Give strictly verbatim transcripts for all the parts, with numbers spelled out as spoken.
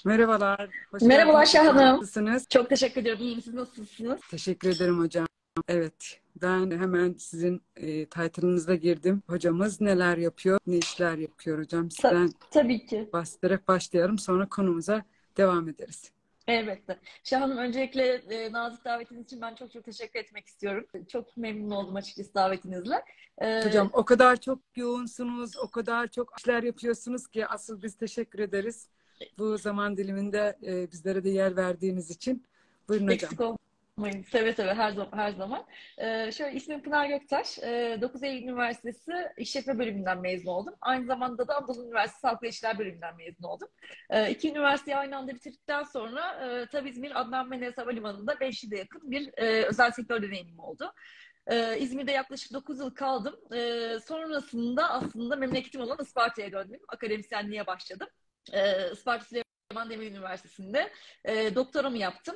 Merhabalar, hoş Merhabalar geldiniz Şah hocam. Hanım. Nasılsınız? Çok teşekkür ediyorum. İyiyim. Siz nasılsınız? Teşekkür ederim hocam. Evet, ben hemen sizin e, title'ınıza girdim. Hocamız neler yapıyor, ne işler yapıyor hocam? Ta- Sizden tabii ki. bahsederek başlayalım, sonra konumuza devam ederiz. Elbette. Şah Hanım, öncelikle e, nazik davetiniz için ben çok çok teşekkür etmek istiyorum. Çok memnun oldum açıkçası davetinizle. Hocam E, o kadar çok yoğunsunuz, o kadar çok işler yapıyorsunuz ki asıl biz teşekkür ederiz. Bu zaman diliminde e, bizlere de yer verdiğiniz için. Buyurun hocam. Eksik olmayın. Seve seve her zaman. Her zaman. Ee, şöyle ismim Pınar Göktaş. Ee, dokuz Eylül Üniversitesi İşletme Bölümünden mezun oldum. Aynı zamanda da Anadolu Üniversitesi Halk İlişkiler Bölümünden mezun oldum. Ee, iki üniversiteyi aynı anda bitirdikten sonra e, tabii İzmir Adnan Menderes Havalimanı'nda beş yıla yakın bir e, özel sektör deneyimim oldu. Ee, İzmir'de yaklaşık dokuz yıl kaldım. Ee, sonrasında aslında memleketim olan Isparta'ya döndüm. Akademisyenliğe başladım. Ee, Isparta Süleyman Demirel Üniversitesi'nde e, doktoramı yaptım.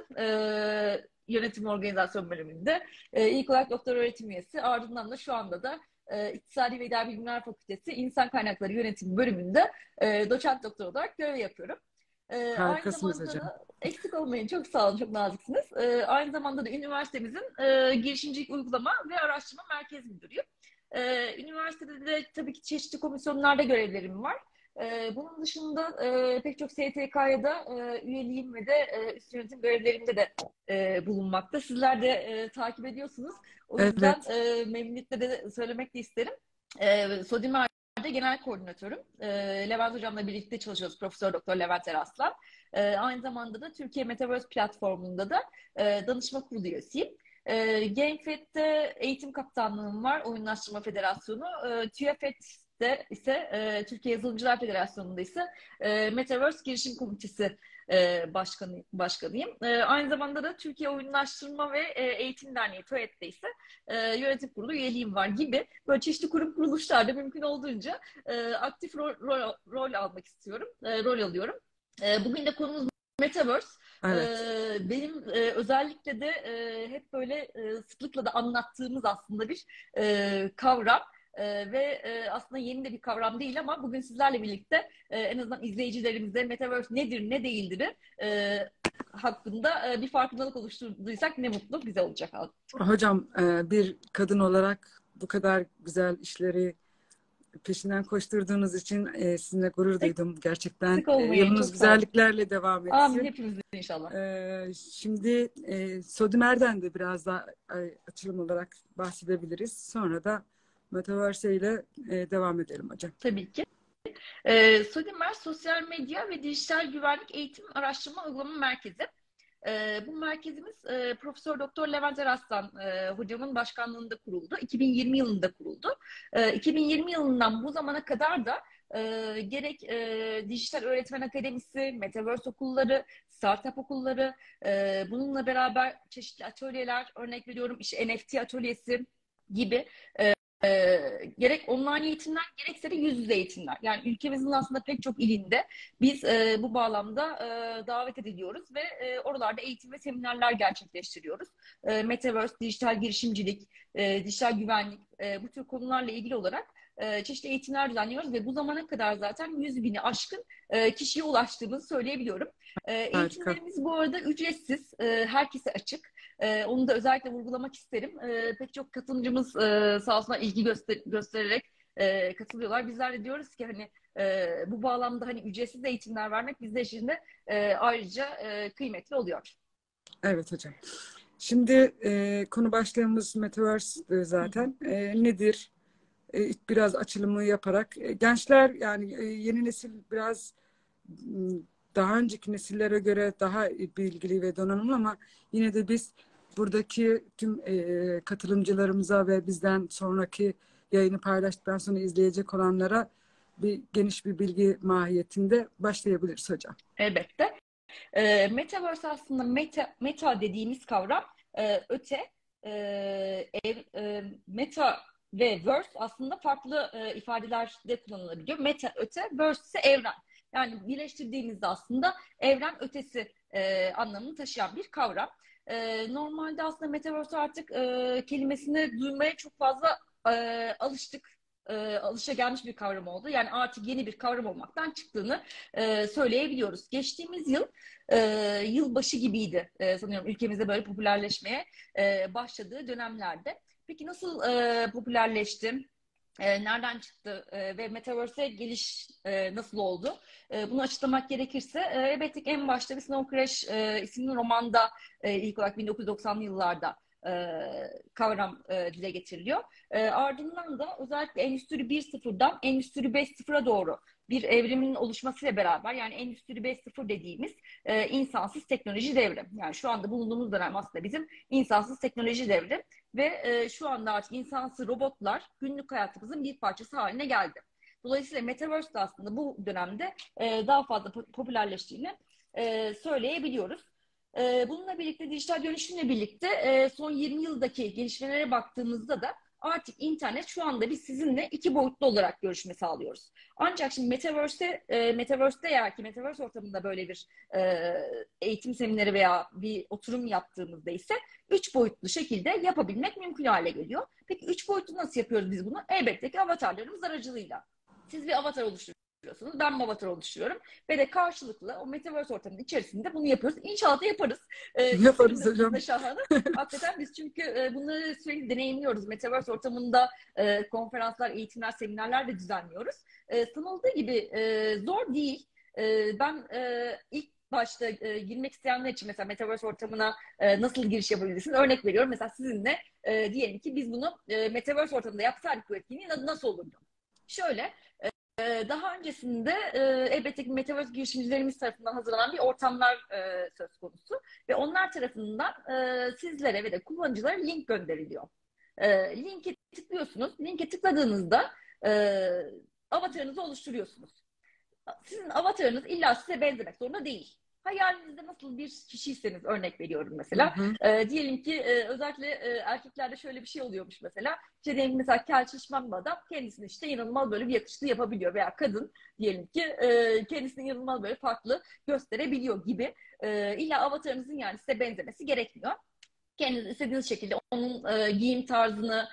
E, yönetim ve organizasyon bölümünde. E, ilk olarak doktor öğretim üyesi. Ardından da şu anda da e, İktisadi ve İdari Bilimler Fakültesi İnsan Kaynakları Yönetimi bölümünde e, doçent doktor olarak görev yapıyorum. E, aynı Harikasınız zamanda hocam. da eksik olmayın, çok sağ olun, çok naziksiniz. E, aynı zamanda da üniversitemizin e, girişimcilik uygulama ve araştırma merkez müdürüyüm. E, üniversitede de tabii ki çeşitli komisyonlarda görevlerim var. Ee, bunun dışında e, pek çok S T K'ya da e, üyeliğim ve de e, üst yönetim görevlerimde de e, bulunmakta. Sizler de e, takip ediyorsunuz. O yüzden Evet, e, memnuniyetle de söylemek de isterim. E, Sodimer'de genel koordinatörüm. E, Levent Hocam'la birlikte çalışıyoruz. Profesör Doktor Levent Eraslan. E, aynı zamanda da Türkiye Metaverse platformunda da e, danışma kurulu üyesiyim. E, GameFed'de eğitim kaptanlığım var. Oyunlaştırma Federasyonu. E, TÜYAFET'te ise e, Türkiye Yazılımcılar Federasyonu'nda ise e, Metaverse Girişim Komitesi e, başkanı, başkanıyım. E, aynı zamanda da Türkiye Oyunlaştırma ve e, Eğitim Derneği TÜET'te ise e, yönetim kurulu üyeliğim var gibi böyle çeşitli kurum kuruluşlarda mümkün olduğunca e, aktif rol, rol, rol almak istiyorum. E, rol alıyorum. E, bugün de konumuz Metaverse. evet. Ee, benim e, özellikle de e, hep böyle e, sıklıkla da anlattığımız aslında bir e, kavram. Ee, ve e, aslında yeni de bir kavram değil ama bugün sizlerle birlikte e, en azından izleyicilerimize Metaverse nedir, ne değildir e, hakkında e, bir farkındalık oluşturduysak ne mutlu bize olacak. Hocam e, bir kadın olarak bu kadar güzel işleri peşinden koşturduğunuz için e, sizinle gurur duydum. Gerçekten Eksik e, olmayın, yolunuz çok sağ olun. güzelliklerle devam Amin etsin. hepimizin inşallah. E, şimdi e, Sodimer'den de biraz daha e, açılım olarak bahsedebiliriz. Sonra da Metaverse ile e, devam edelim hocam. Tabii ki. Ee, Sodimer Sosyal Medya ve Dijital Güvenlik Eğitim Araştırma Uygulama Merkezi. Ee, bu merkezimiz e, Profesör Doktor Levent Eraslan e, hocamın başkanlığında kuruldu. iki bin yirmi yılında kuruldu. E, iki bin yirmi yılından bu zamana kadar da e, gerek e, Dijital Öğretmen Akademisi, Metaverse okulları, startup okulları, e, bununla beraber çeşitli atölyeler, örnek veriyorum işte N F T atölyesi gibi e, gerek online eğitimler gerekse de yüz yüze eğitimler. Yani ülkemizin aslında pek çok ilinde biz e, bu bağlamda e, davet ediliyoruz ve e, oralarda eğitim ve seminerler gerçekleştiriyoruz. E, Metaverse, dijital girişimcilik, e, dijital güvenlik e, bu tür konularla ilgili olarak e, çeşitli eğitimler düzenliyoruz ve bu zamana kadar zaten yüz bini aşkın e, kişiye ulaştığımızı söyleyebiliyorum. E, Harika. eğitimlerimiz bu arada ücretsiz, e, herkese açık. Ee, onu da özellikle vurgulamak isterim. Ee, pek çok katılımcımız e, sağ olsunlar ilgi göster göstererek e, katılıyorlar. Bizler de diyoruz ki hani e, bu bağlamda hani ücretsiz eğitimler vermek bizler için de e, ayrıca e, kıymetli oluyor. Evet hocam. Şimdi e, konu başlığımız Metaverse e, Hı hı. zaten. E, nedir? E, biraz açılımı yaparak. E, gençler yani e, yeni nesil biraz m, daha önceki nesillere göre daha bilgili ve donanımlı ama yine de biz buradaki tüm e, katılımcılarımıza ve bizden sonraki yayını paylaştıktan sonra izleyecek olanlara bir geniş bir bilgi mahiyetinde başlayabiliriz hocam. Elbette. E, Metaverse aslında meta, meta dediğimiz kavram e, öte, e, ev, e, meta ve verse aslında farklı e, ifadelerde kullanılabiliyor. Meta öte, verse ise evren. Yani birleştirdiğimizde aslında evren ötesi e, anlamını taşıyan bir kavram. E, normalde aslında Metaverse artık e, kelimesini duymaya çok fazla e, alıştık. e, alışagelmiş bir kavram oldu. Yani artık yeni bir kavram olmaktan çıktığını e, söyleyebiliyoruz. Geçtiğimiz yıl e, yılbaşı gibiydi e, sanıyorum ülkemizde böyle popülerleşmeye e, başladığı dönemlerde. Peki nasıl e, popülerleşti? E, nereden çıktı e, ve Metaverse'e geliş e, nasıl oldu? E, bunu açıklamak gerekirse e, elbette ki en başta bir Snow Crash e, isimli romanda e, ilk olarak bin dokuz yüz doksanlı yıllarda e, kavram e, dile getiriliyor. E, ardından da özellikle Endüstri bir nokta sıfırdan Endüstri beş nokta sıfıra doğru bir evrimin oluşmasıyla beraber, yani Endüstri beş nokta sıfır dediğimiz e, insansız teknoloji devri. Yani şu anda bulunduğumuz dönem aslında bizim insansız teknoloji devri. Ve e, şu anda artık insansız robotlar günlük hayatımızın bir parçası haline geldi. Dolayısıyla Metaverse de aslında bu dönemde e, daha fazla popülerleştiğini e, söyleyebiliyoruz. E, bununla birlikte dijital dönüşümle birlikte e, son yirmi yıldaki gelişmelere baktığımızda da artık internet şu anda biz sizinle iki boyutlu olarak görüşme sağlıyoruz. Ancak şimdi Metaverse'te, e, Metaverse'te eğer ki Metaverse ortamında böyle bir e, eğitim semineri veya bir oturum yaptığımızda ise üç boyutlu şekilde yapabilmek mümkün hale geliyor. Peki üç boyutlu nasıl yapıyoruz biz bunu? Elbette ki avatarlarımız aracılığıyla. Siz bir avatar oluşturuyorsunuz, ben bir avatar oluşturuyorum ve de karşılıklı o Metaverse ortamının içerisinde bunu yapıyoruz. İnşallah da yaparız. Ee, Yaparız hocam. Şahane. Hakikaten biz çünkü e, bunları sürekli deneyimliyoruz. Metaverse ortamında e, konferanslar, eğitimler, seminerler de düzenliyoruz. E, sanıldığı gibi e, zor değil. E, ben e, ilk başta e, girmek isteyenler için mesela Metaverse ortamına e, nasıl giriş yapabilirsiniz? Örnek veriyorum. Mesela sizinle e, diyelim ki biz bunu e, Metaverse ortamında yapsaydık bu etkinliği nasıl olurdu? Şöyle, e, daha öncesinde e, elbette ki Metaverse girişimcilerimiz tarafından hazırlanan bir ortamlar e, söz konusu ve onlar tarafından e, sizlere ve de kullanıcılara link gönderiliyor. E, linke tıklıyorsunuz. Linke tıkladığınızda e, avatarınızı oluşturuyorsunuz. Sizin avatarınız illa size benzemek zorunda değil. Hayalinizde nasıl bir kişiyseniz, örnek veriyorum mesela. Hı hı. E, diyelim ki e, özellikle e, erkeklerde şöyle bir şey oluyormuş mesela. İşte diyelim mesela kel şişman bir adam kendisini işte inanılmaz böyle bir yakışıklı yapabiliyor. Veya kadın diyelim ki e, kendisini inanılmaz böyle farklı gösterebiliyor gibi. E, illa avatarınızın yani size benzemesi gerekmiyor. Kendiniz istediğiniz şekilde onun e, giyim tarzını,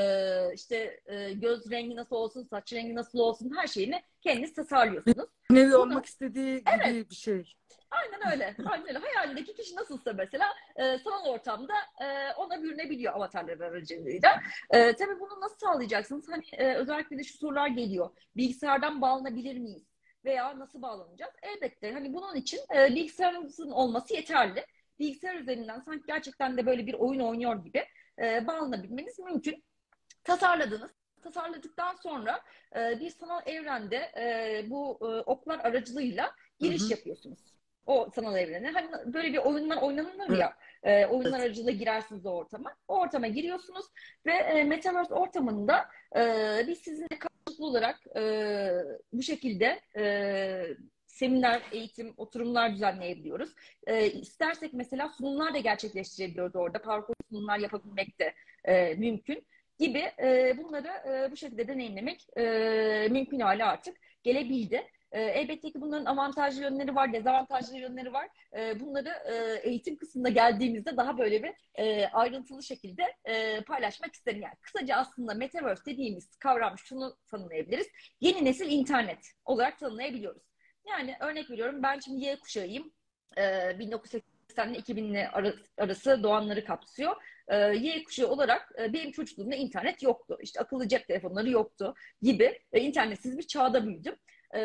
e, işte e, göz rengi nasıl olsun, saç rengi nasıl olsun, her şeyini kendiniz tasarlıyorsunuz. Nevi Bunu, olmak istediği evet, gibi bir şey. aynen öyle. Aynen öyle. Hayalindeki kişi nasılsa mesela e, sanal ortamda e, ona bürünebiliyor avatarlar aracılığıyla. E, tabii bunu nasıl sağlayacaksınız? Hani e, özellikle de şu sorular geliyor. Bilgisayardan bağlanabilir miyiz? Veya nasıl bağlanacağız? Elbette hani bunun için e, bilgisayarınızın olması yeterli. Bilgisayar üzerinden sanki gerçekten de böyle bir oyun oynuyor gibi e, bağlanabilmeniz mümkün. Tasarladınız. Tasarladıktan sonra e, bir sanal evrende e, bu e, oklar aracılığıyla Hı giriş hı. yapıyorsunuz. O sanal evrene. Hani böyle bir oyunlar oynanır Evet. ya, e, oyunlar aracılığıyla girersiniz o ortama. O ortama giriyorsunuz ve e, Metaverse ortamında e, biz sizinle karşılıklı olarak e, bu şekilde e, seminer, eğitim, oturumlar düzenleyebiliyoruz. E, istersek mesela sunumlar da gerçekleştirebiliyoruz orada. PowerPoint sunumlar yapabilmek de e, mümkün gibi e, bunları e, bu şekilde deneyimlemek e, mümkün hale artık gelebildi. E, elbette ki bunların avantajlı yönleri var, dezavantajlı yönleri var. E, bunları e, eğitim kısmında geldiğimizde daha böyle bir e, ayrıntılı şekilde e, paylaşmak isterim. Yani kısaca aslında Metaverse dediğimiz kavram şunu tanımlayabiliriz. Yeni nesil internet olarak tanımlayabiliyoruz. Yani örnek veriyorum, ben şimdi Y kuşağıyım. E, bin dokuz yüz seksen ile iki binli arası doğanları kapsıyor. E, Y kuşağı olarak e, benim çocukluğumda internet yoktu. İşte akıllı cep telefonları yoktu gibi e, internetsiz bir çağda büyüdüm.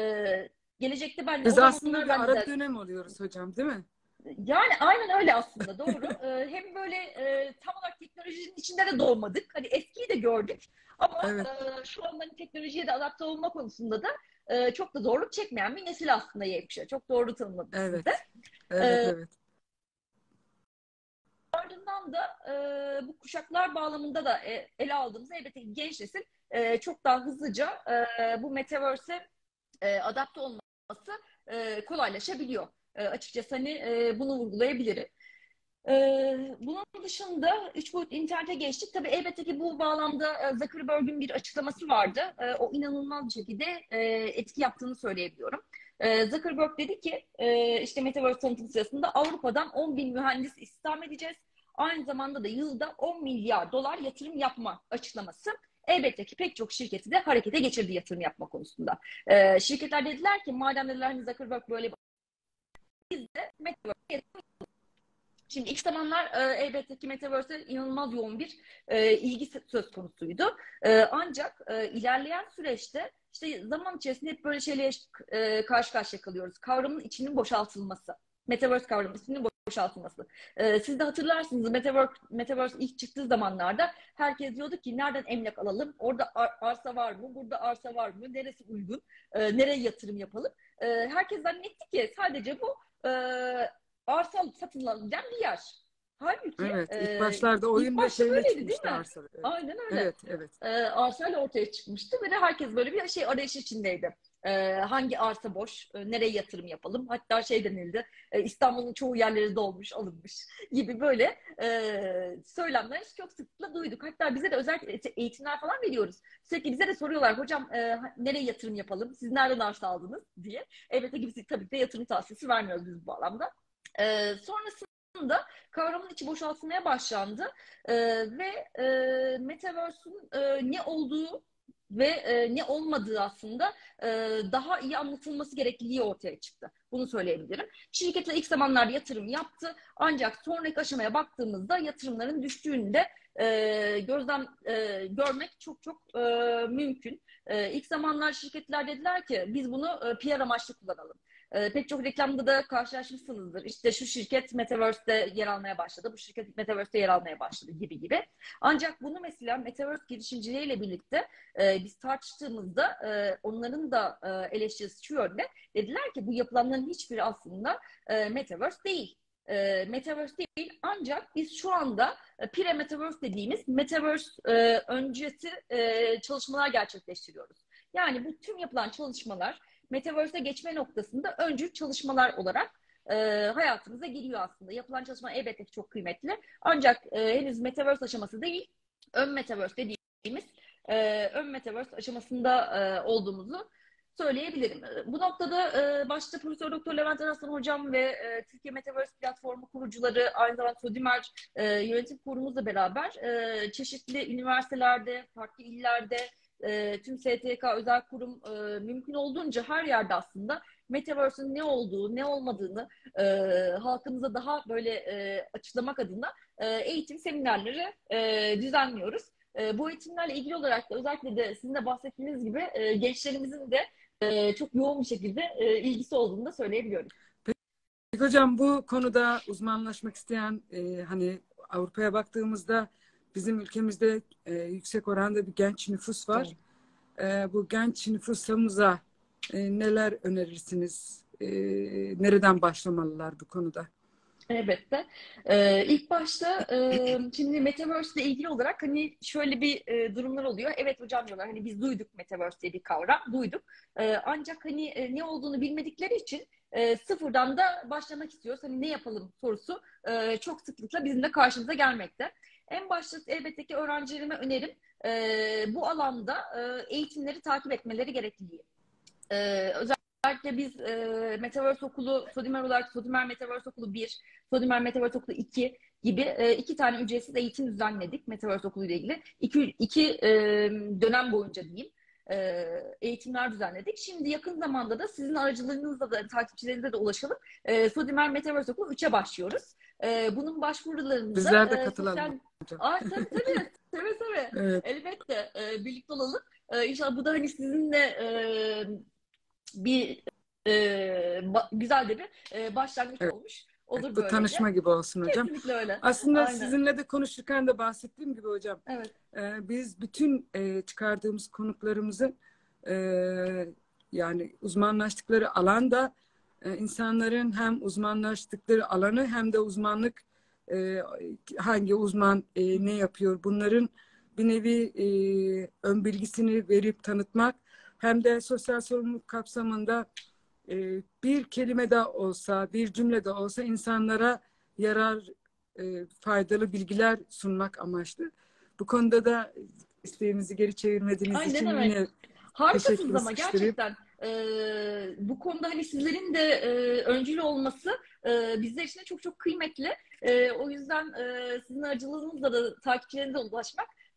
E, gelecekte ben de Biz o aslında zamanlar bir ben ara de dönem oluyoruz hocam, değil mi? yani aynen öyle aslında, doğru. E, hem böyle e, tam olarak teknolojinin içinde de doğmadık. Hani eskiyi de gördük ama Evet. e, şu an hani teknolojiye de adapte olma konusunda da e, çok da zorluk çekmeyen bir nesil aslında Y kuşağı. Çok doğru tanımladınız siz de. Evet. Evet, E, evet. Ardından da e, bu kuşaklar bağlamında da e, ele aldığımız elbette ki genç nesil e, çok daha hızlıca e, bu metaverse'e e, adapte olması e, kolaylaşabiliyor. E, açıkçası hani e, bunu vurgulayabilirim. E, bunun dışında üç boyutlu internete geçtik. Tabii elbette ki bu bağlamda e, Zuckerberg'ün bir açıklaması vardı. E, o inanılmaz bir şekilde e, etki yaptığını söyleyebiliyorum. E, Zuckerberg dedi ki e, işte Metaverse tanıtım sırasında Avrupa'dan on bin mühendis istihdam edeceğiz. Aynı zamanda da yılda on milyar dolar yatırım yapma açıklaması elbette ki pek çok şirketi de harekete geçirdi yatırım yapma konusunda. E, şirketler dediler ki madem dediler hani Zuckerberg böyle biz de Metaverse'e yatırım. Şimdi ilk zamanlar e, elbette ki Metaverse'e inanılmaz yoğun bir e, ilgi söz konusuydu. E, ancak e, ilerleyen süreçte işte zaman içerisinde hep böyle şeyle e, karşı karşıya kalıyoruz. Kavramın içinin boşaltılması. Metaverse kavramının içinin boşaltılması. E, siz de hatırlarsınız Metaverse, Metaverse ilk çıktığı zamanlarda herkes diyordu ki nereden emlak alalım? Orada ar arsa var mı? Burada arsa var mı? Neresi uygun? E, nereye yatırım yapalım? E, herkes zannetti ki sadece bu e, arsa satın alınacak bir yer. Halbuki Evet, ilk e, başlarda ilk oyun ve başta şeyle böyleydi değil çıkmıştı mi? arsa. Evet, Aynen öyle. evet. Evet. E, arsayla ortaya çıkmıştı ve de herkes böyle bir şey arayış içindeydi. E, hangi arsa boş, e, nereye yatırım yapalım? Hatta şey denildi, e, İstanbul'un çoğu yerleri dolmuş, alınmış gibi böyle e, söylemler çok sıklıkla duyduk. Hatta bize de özellikle eğitimler falan veriyoruz. Sürekli bize de soruyorlar, hocam e, nereye yatırım yapalım? Siz nereden arsa aldınız diye. Elbette ki biz tabii ki de yatırım tavsiyesi vermiyoruz biz bu alanda. E, sonrasında kavramın içi boşaltılmaya başlandı e, ve e, Metaverse'ün e, ne olduğu ve e, ne olmadığı aslında e, daha iyi anlatılması gerekliliği ortaya çıktı. Bunu söyleyebilirim. Şirketler ilk zamanlarda yatırım yaptı. Ancak sonraki aşamaya baktığımızda yatırımların düştüğünü de e, gözlem e, görmek çok çok e, mümkün. E, ilk zamanlar şirketler dediler ki biz bunu e, P R amaçlı kullanalım. E, pek çok reklamda da karşılaşmışsınızdır. İşte şu şirket Metaverse'de yer almaya başladı, bu şirket Metaverse'de yer almaya başladı gibi gibi. Ancak bunu mesela Metaverse girişimcileriyle birlikte e, biz tartıştığımızda e, onların da e, eleştirisi şu yönde. Dediler ki bu yapılanların hiçbiri aslında e, Metaverse değil. E, Metaverse değil ancak biz şu anda e, pre-Metaverse dediğimiz Metaverse e, öncesi e, çalışmalar gerçekleştiriyoruz. Yani bu tüm yapılan çalışmalar Metaverse'e geçme noktasında öncü çalışmalar olarak e, hayatımıza giriyor aslında. Yapılan çalışma elbette ki çok kıymetli. Ancak e, henüz Metaverse aşaması değil, ön Metaverse dediğimiz e, ön Metaverse aşamasında e, olduğumuzu söyleyebilirim. Bu noktada e, başta Profesör Doktor Levent Araslan hocam ve e, Türkiye Metaverse platformu kurucuları aynı zamanda Sodimer e, yönetim kurulumuzla beraber e, çeşitli üniversitelerde, farklı illerde e, tüm S T K özel kurum e, mümkün olduğunca her yerde aslında Metaverse'ün ne olduğu, ne olmadığını e, halkımıza daha böyle e, açıklamak adına e, eğitim seminerleri e, düzenliyoruz. E, bu eğitimlerle ilgili olarak da özellikle de sizin de bahsettiğiniz gibi e, gençlerimizin de e, çok yoğun bir şekilde e, ilgisi olduğunu da söyleyebiliyorum. Peki hocam bu konuda uzmanlaşmak isteyen e, hani Avrupa'ya baktığımızda bizim ülkemizde e, yüksek oranda bir genç nüfus var. E, bu genç nüfusumuza e, neler önerirsiniz? E, nereden başlamalılar bu konuda? Elbette. Ee, ilk başta e, şimdi Metaverse ile ilgili olarak hani şöyle bir e, durumlar oluyor. Evet hocam diyorlar hani biz duyduk Metaverse diye bir kavram, duyduk. E, ancak hani e, ne olduğunu bilmedikleri için e, sıfırdan da başlamak istiyoruz. Hani ne yapalım sorusu e, çok sıklıkla bizim de karşımıza gelmekte. En başta elbette ki öğrencilerime önerim e, bu alanda e, eğitimleri takip etmeleri gerekliliği. E, Özellikle biz e, Metaverse Okulu, Sodimer olarak Sodimer Metaverse Okulu bir, Sodimer Metaverse Okulu iki gibi e, iki tane ücretsiz eğitim düzenledik Metaverse Okulu ile ilgili. İki, iki e, dönem boyunca diyeyim e, eğitimler düzenledik. Şimdi yakın zamanda da sizin aracılığınızla da takipçilerinize de ulaşalım. E, Sodimer Metaverse Okulu üçe başlıyoruz. E, bunun başvurularını da Bizler de e, katılalım sosyal... hocam. Aa, tabii tabii, tabii tabii. Evet. Elbette e, birlikte olalım. E, İnşallah bu da hani sizinle e, bir e, ba- güzel de bir e, başlangıç Evet. olmuş olur Bu böylece. tanışma gibi olsun hocam. Kesinlikle öyle. Aslında Aynen. sizinle de konuşurken de bahsettiğim gibi hocam, Evet. e, biz bütün e, çıkardığımız konuklarımızı e, yani uzmanlaştıkları alanda e, insanların hem uzmanlaştıkları alanı hem de uzmanlık e, hangi uzman e, ne yapıyor bunların bir nevi e, ön bilgisini verip tanıtmak hem de sosyal sorumluluk kapsamında e, bir kelime de olsa, bir cümle de olsa insanlara yarar, e, faydalı bilgiler sunmak amaçlı. Bu konuda da isteğimizi geri çevirmediğiniz Ay ne için demek. yine Harikasınız teşekkür ama sıkıştırayım. gerçekten. Ee, bu konuda hani sizlerin de e, öncülü olması e, bizler için de çok çok kıymetli. E, o yüzden e, sizin aracılığınızla da takipçilerinize ulaşmak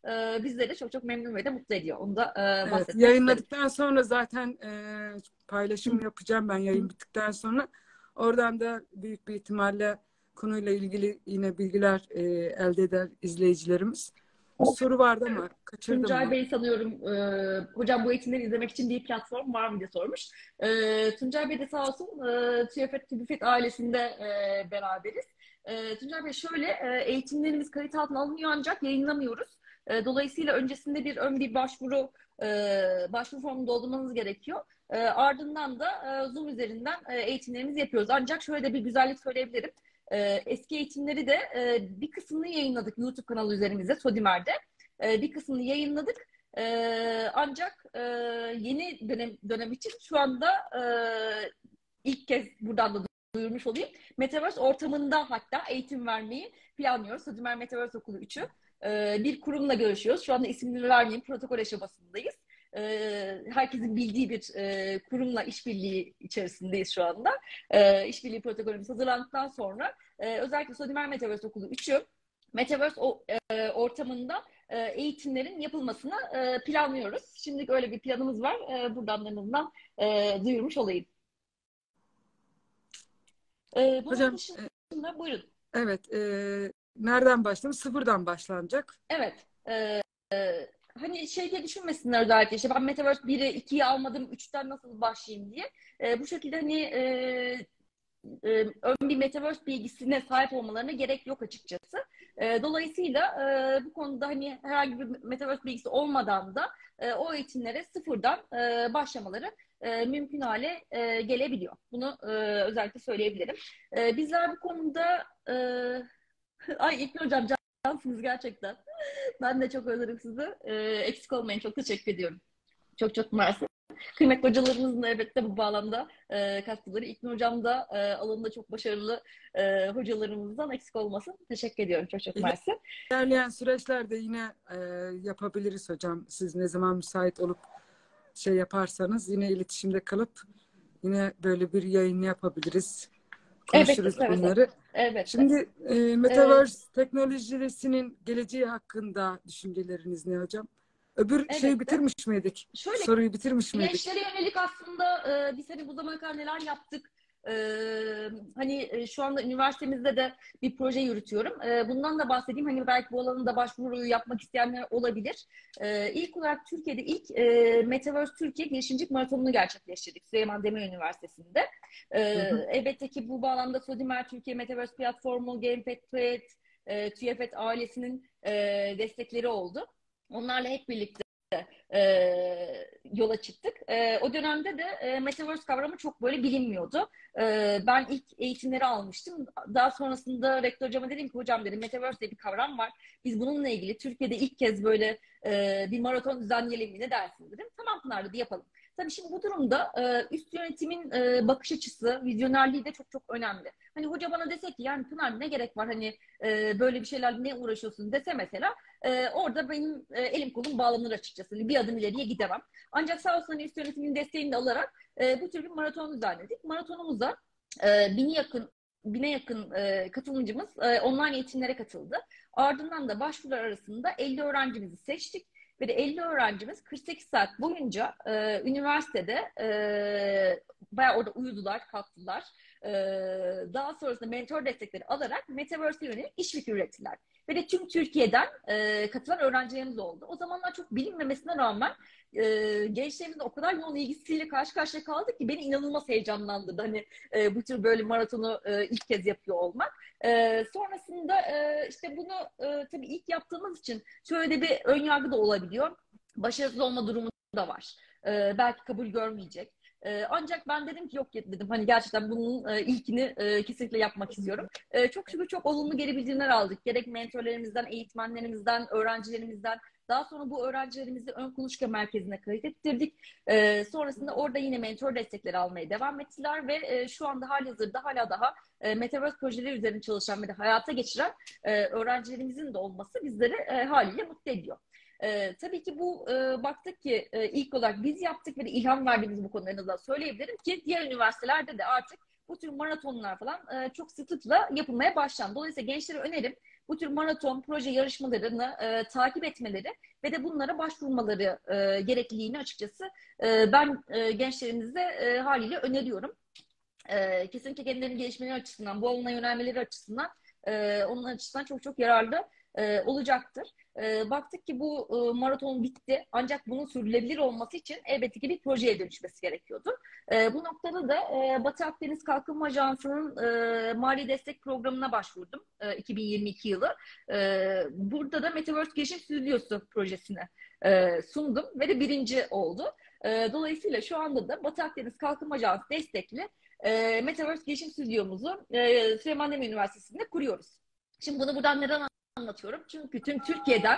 e, bizleri çok çok memnun ve de mutlu ediyor. Onu da e, Evet, bahsetmek isterim. yayınladıktan sonra zaten e, paylaşım yapacağım ben yayın bittikten sonra. Oradan da büyük bir ihtimalle konuyla ilgili yine bilgiler e, elde eder izleyicilerimiz. Bir soru vardı ama kaçırdım Tuncay mı? Bey sanıyorum e, hocam bu eğitimleri izlemek için bir platform var mı diye sormuş. E, Tuncay Bey de sağ olsun e, TÜYAFET, TÜBİFET ailesinde e, beraberiz. E, Tuncay Bey şöyle e, eğitimlerimiz kayıt altına alınıyor ancak yayınlamıyoruz. E, dolayısıyla öncesinde bir ön bir başvuru e, başvuru formu doldurmanız gerekiyor. E, ardından da e, Zoom üzerinden e, eğitimlerimizi yapıyoruz. Ancak şöyle de bir güzellik söyleyebilirim. E, eski eğitimleri de e, bir kısmını yayınladık YouTube kanalı üzerimizde, Sodimer'de. E, bir kısmını yayınladık. E, ancak e, yeni dönem, dönem için şu anda e, ilk kez buradan da duyurmuş olayım. Metaverse ortamında hatta eğitim vermeyi planlıyoruz. Sodimer Metaverse Okulu üçü. E, bir kurumla görüşüyoruz. Şu anda ismini vermeyeyim. Protokol aşamasındayız. E, herkesin bildiği bir e, kurumla işbirliği içerisindeyiz şu anda. E, işbirliği protokolümüz hazırlandıktan sonra e, özellikle Sodimer Metaverse Okulu üçü Metaverse o, e, ortamında e, eğitimlerin yapılmasını e, planlıyoruz. Şimdilik öyle bir planımız var. E, buradan da en azından e, duyurmuş olayım. E, bunun Hocam e, dışında buyurun. evet, e, nereden başladım? Sıfırdan başlanacak. Evet. E, e, hani şey diye düşünmesinler özellikle işte ben Metaverse biri ikiyi almadım üçten nasıl başlayayım diye. E, bu şekilde hani e, e, ön bir Metaverse bilgisine sahip olmalarına gerek yok açıkçası. E, dolayısıyla e, bu konuda hani herhangi bir Metaverse bilgisi olmadan da e, o eğitimlere sıfırdan e, başlamaları e, mümkün hale e, gelebiliyor. Bunu e, özellikle söyleyebilirim. E, bizler bu konuda e, ay İlknur Hocam cansınız gerçekten. Ben de çok özledim sizi. E, eksik olmayın. Çok teşekkür ediyorum. Çok çok mersi. Kıymetli hocalarımızın da elbette bu bağlamda e, katkıları. İlknur Hocam da e, alanında çok başarılı e, hocalarımızdan eksik olmasın. Teşekkür ediyorum. Çok çok mersi. İlerleyen süreçlerde yine e, yapabiliriz hocam. Siz ne zaman müsait olup şey yaparsanız yine iletişimde kalıp yine böyle bir yayın yapabiliriz. Elbette, Konuşuruz seve seve. bunları. Elbette. Şimdi e, E, Metaverse teknolojisinin geleceği hakkında düşünceleriniz ne hocam? Öbür şeyi elbette. bitirmiş miydik? Şöyle Soruyu bitirmiş miydik? gençlere yönelik aslında e, biz hani bu zamana kadar neler yaptık? E, hani e, şu anda üniversitemizde de bir proje yürütüyorum. E, bundan da bahsedeyim. Hani belki bu alanında başvuruyu yapmak isteyenler olabilir. E, ilk olarak Türkiye'de ilk e, Metaverse Türkiye girişimcilik maratonunu gerçekleştirdik Süleyman Demirel Üniversitesi'nde. E, Hı hı. elbette ki bu bağlamda Sodimer Türkiye Metaverse Platformu, Gamepad, Tweet, e, TÜYAFET ailesinin e, destekleri oldu. Onlarla hep birlikte e, yola çıktık. E, o dönemde de e, Metaverse kavramı çok böyle bilinmiyordu. E, ben ilk eğitimleri almıştım. Daha sonrasında rektör hocama dedim ki hocam dedim Metaverse diye bir kavram var. Biz bununla ilgili Türkiye'de ilk kez böyle e, bir maraton düzenleyelim mi ne dersiniz dedim. Tamam Pınar dedi yapalım. Tabii şimdi bu durumda e, üst yönetimin e, bakış açısı, vizyonerliği de çok çok önemli. Hani hoca bana dese ki yani Pınar ne gerek var hani e, böyle bir şeylerle ne uğraşıyorsun dese mesela e, orada benim e, elim kolum bağlanır açıkçası. Bir adım ileriye gidemem. Ancak sağ olsun üst yönetimin desteğini de alarak e, bu tür bir maraton düzenledik. Maratonumuza e, bini yakın bine yakın e, katılımcımız e, online eğitimlere katıldı. Ardından da başvurular arasında elli öğrencimizi seçtik. Ve de elli öğrencimiz kırk sekiz saat boyunca e, üniversitede e, bayağı orada uyudular, kalktılar. E, daha sonrasında mentor destekleri alarak Metaverse'e yönelik iş fikri ürettiler. Ve de tüm Türkiye'den e, katılan öğrencilerimiz oldu. O zamanlar çok bilinmemesine rağmen e, gençlerimizin o kadar yoğun ilgisiyle karşı karşıya kaldık ki beni inanılmaz heyecanlandırdı. Hani e, bu tür böyle maratonu e, ilk kez yapıyor olmak. E, sonrasında e, işte bunu e, tabii ilk yaptığımız için şöyle bir ön yargı da olabiliyor. Başarısız olma durumu da var. E, belki kabul görmeyecek. E, ancak ben dedim ki yok dedim hani gerçekten bunun e, ilkini e, kesinlikle yapmak istiyorum. E, çok şükür çok olumlu geri bildirimler aldık. Gerek mentorlarımızdan, eğitmenlerimizden, öğrencilerimizden. Daha sonra bu öğrencilerimizi ön kuluçka merkezine kayıt ettirdik. E, sonrasında orada yine mentor destekleri almaya devam ettiler ve e, şu anda halihazırda hala daha e, Metaverse projeleri üzerine çalışan ve de hayata geçiren e, öğrencilerimizin de olması bizleri e, haliyle mutlu ediyor. Ee, tabii ki bu e, baktık ki e, ilk olarak biz yaptık ve de ilham verdiğimiz bu konularını da söyleyebilirim ki diğer üniversitelerde de artık bu tür maratonlar falan e, çok sıklıkla yapılmaya başlandı. Dolayısıyla gençlere önerim bu tür maraton, proje yarışmalarını e, takip etmeleri ve de bunlara başvurmaları e, gerekliliğini açıkçası e, ben e, gençlerimize e, haliyle öneriyorum. E, kesinlikle kendilerinin gelişmeleri açısından, bu alana yönelmeleri açısından e, onun açısından çok çok yararlı e, olacaktır. E, baktık ki bu e, maraton bitti. Ancak bunun sürdürülebilir olması için elbette ki bir projeye dönüşmesi gerekiyordu. E, bu noktada da e, Batı Akdeniz Kalkınma Ajansı'nın e, mali destek programına başvurdum e, iki bin yirmi iki yılı. E, burada da Metaverse Girişim Stüdyosu projesini e, sundum ve de birinci oldu. E, dolayısıyla şu anda da Batı Akdeniz Kalkınma Ajansı destekli e, Metaverse Girişim Stüdyomuzu e, Süleyman Demirel Üniversitesi'nde kuruyoruz. Şimdi bunu buradan neden anlatıyorum? Çünkü tüm Türkiye'den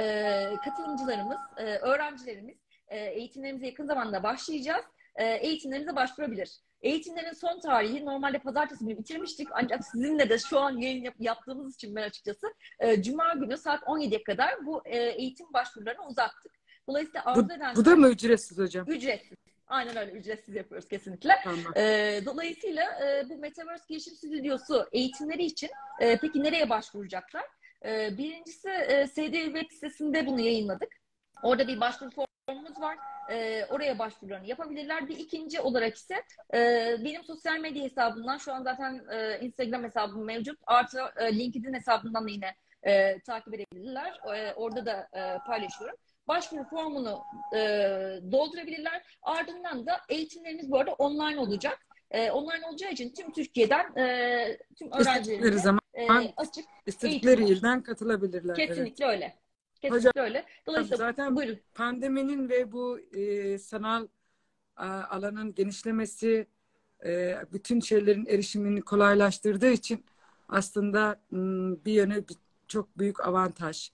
e, katılımcılarımız, e, öğrencilerimiz e, eğitimlerimize yakın zamanda başlayacağız. E, eğitimlerimize başvurabilir. Eğitimlerin son tarihi normalde pazartesi günü bitirmiştik. Ancak sizinle de şu an yayın yap yaptığımız için ben açıkçası e, Cuma günü saat on yediye kadar bu e, eğitim başvurularını uzattık. Dolayısıyla Bu, arzu edenler... bu da mı ücretsiz hocam? Ücretsiz. Aynen öyle, ücretsiz yapıyoruz kesinlikle. Tamam. E, dolayısıyla e, bu Metaverse Girişim Stüdyosu eğitimleri için e, peki nereye başvuracaklar? E, birincisi e, S D web sitesinde bunu yayınladık. Orada bir başvuru formumuz var. E, oraya başvurularını yapabilirler. Bir ikinci olarak ise e, benim sosyal medya hesabımdan, şu an zaten e, Instagram hesabım mevcut. Artı e, LinkedIn hesabından da yine e, takip edebilirler. E, orada da e, paylaşıyorum. Başvuru formunu e, doldurabilirler. Ardından da eğitimlerimiz bu arada online olacak. E, online olacağı için tüm Türkiye'den e, tüm İstedikleri öğrencilerimize zaman e, açık istedikleri eğitimler. ilden katılabilirler. Kesinlikle Evet. öyle. Hocam Kesinlikle öyle. Dolayısıyla zaten buyurun. pandeminin ve bu e, sanal a, alanın genişlemesi e, bütün şeylerin erişimini kolaylaştırdığı için aslında m, bir yönü bir, çok büyük avantaj.